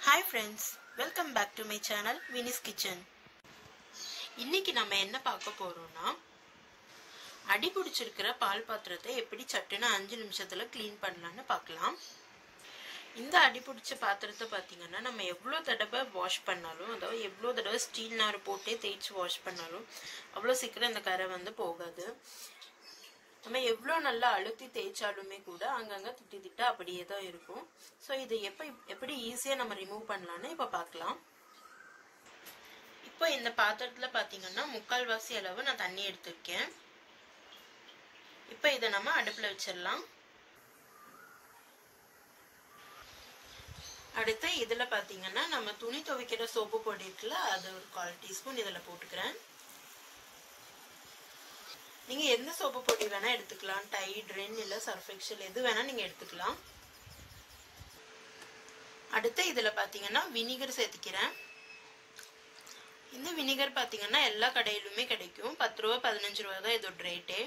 Hi friends, welcome back to my channel Winnie's Kitchen. இன்னைக்கு நம்ம என்ன பார்க்க போறோம்னா அடி பிடிச்சிருக்கிற பால் பாத்திரத்தை எப்படி சட்டுன்னு 5 நிமிஷத்துல க்ளீன் பண்ணலாம்னு பார்க்கலாம். இந்த அடி பிடிச்ச பாத்திரத்தை பாத்தீங்கன்னா நம்ம எவ்வளவு தடவை வாஷ் பண்ணாலும் அதாவது எவ்வளவு தடவை ஸ்டீல் நார் போட்டே தேய்ச்சி வாஷ் பண்ணாலும் அவ்வளவு சீக்கிரம் இந்த கரை வந்து போகாது. நம்ம எவ்வளவு நல்லா அழுத்தி தேய்ச்சாலுமே கூட அங்கங்க திட்டி திட்டா அப்படியே தான் இருக்கும். சோ இதை எப்படி ஈஸியா நம்ம ரிமூவ் பண்ணலாம்னு இப்ப பார்க்கலாம். இப்போ இந்த பாத்திரத்துல பாத்தீங்கன்னா 3/4 வாசி அளவு நான் தண்ணி எடுத்துர்க்கேன். இப்போ இத நம்ம அடுப்புல வச்சிரலாம். அடுத்து இதுல பாத்தீங்கன்னா நம்ம துணி துவைக்கிற சோப்பு பொடி இருக்குல அது ஒரு 1/4 டீஸ்பூன் இதல போட்டுக்கிறேன். நீங்க எந்த சோப்பு பொடி வேணா எடுத்துக்கலாம், டைட், ரென் இல்ல சர்ஃப் எக்ஸல் எது வேணா நீங்க எடுத்துக்கலாம். அடுத்து இதுல பாத்தீங்கன்னா வினிகர் சேர்த்துக்கிறேன். இந்த வினிகர் பாத்தீங்கன்னா எல்லா கடையிலுமே கிடைக்கும். 10 ரூபாய் 15 ரூபாய் தான் இதோட ரேட்டே.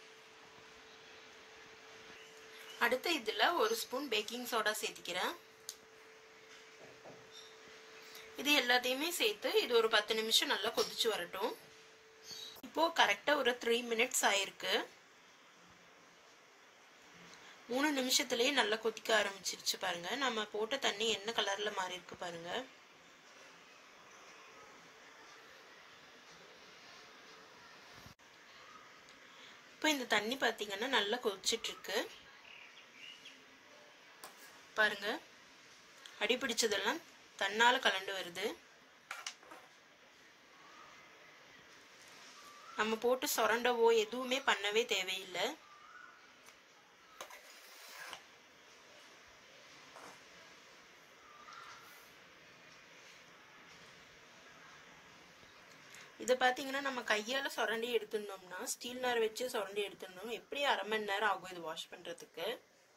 அடுத்து இதுல ஒரு ஸ்பூன் பேக்கிங் சோடா சேர்த்துக்கிறேன். இது எல்லாத்தையுமே சேர்த்து இது ஒரு 10 நிமிஷம் நல்லா கொதிச்சு வரட்டும். இப்போ கரெக்டா ஒரு 3 மினிட்ஸ் ஆயிருக்கு. 3 நிமிஷத்துலயே நல்லா கொதிக்க ஆரம்பிச்சிருச்சு பாருங்க. நம்ம போட்ட தண்ணி என்ன கலர்ல மாறி இருக்கு பாருங்க. இப்போ இந்த தண்ணி பாத்தீங்கன்னா நல்லா கொதிச்சிட்டு இருக்கு. பாருங்க அடி பிடிச்சதெல்லாம் தன்னால கலண்டு வருது. நம்ம போட்டு சொரண்டவோ எதுவுமே பண்ணவே தேவையில்லை. இத பாத்தீங்கன்னா நம்ம கையால சொரண்டி எடுத்துனோம்னா ஸ்டீல் நார் வச்சு சொரண்டி எடுத்துனோம் எப்படி 1/2 மணி நேரம் ஆகும் இது வாஷ் பண்றதுக்கு.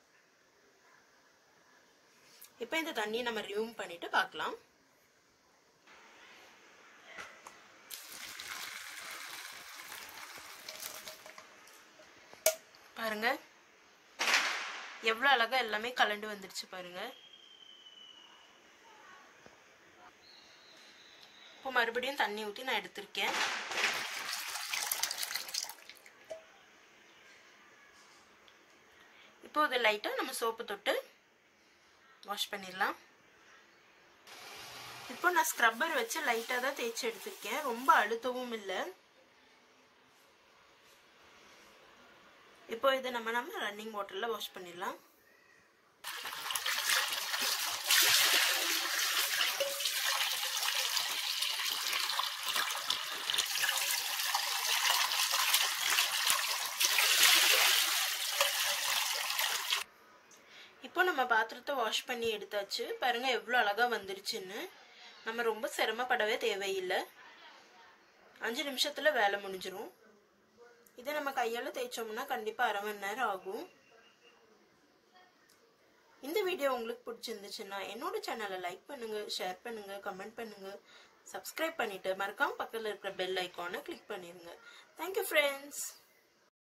இப்போ இந்த தண்ணியை நம்ம ரிமூவ் பண்ணிட்டு பார்க்கலாம். பாருங்க எவ்வளவு அழகா எல்லாமே கலந்து வந்துருச்சு பாருங்க. இப்போ மறுபடியும் தண்ணி ஊத்தி நான் எடுத்துர்க்கேன். இப்போ இத லைட்டா நம்ம சோப்பு தொட்டு வாஷ் பண்ணிடலாம். இப்போ நான் ஸ்க்ரப்பர் வச்சு லைட்டா தான் தேய்ச்சி எடுத்துர்க்கேன். ரொம்ப அழுத்தவும் இல்லை. இப்போ இதை நம்ம ரன்னிங் வாட்டர்ல வாஷ் பண்ணிடலாம். இப்போ நம்ம பாத்திரத்தை வாஷ் பண்ணி எடுத்தாச்சு. பாருங்க எவ்வளவு அழகா வந்துருச்சுன்னு. நம்ம ரொம்ப சிரமப்படவே தேவையில்லை. 5 நிமிஷத்துல வேலை முடிஞ்சிரும். இதை நம்ம கையால தேய்ச்சோம்னா கண்டிப்பா 1/2 மணி நேரம் ஆகும். இந்த வீடியோ உங்களுக்கு பிடிச்சிருந்துச்சுன்னா என்னோட சேனலை லைக் பண்ணுங்க, ஷேர் பண்ணுங்க, கமெண்ட் பண்ணுங்க, சப்ஸ்கிரைப் பண்ணிட்டு மறக்காம பக்கத்துல இருக்கிற பெல் ஐகானை கிளிக் பண்ணிருங்க. Thank you friends.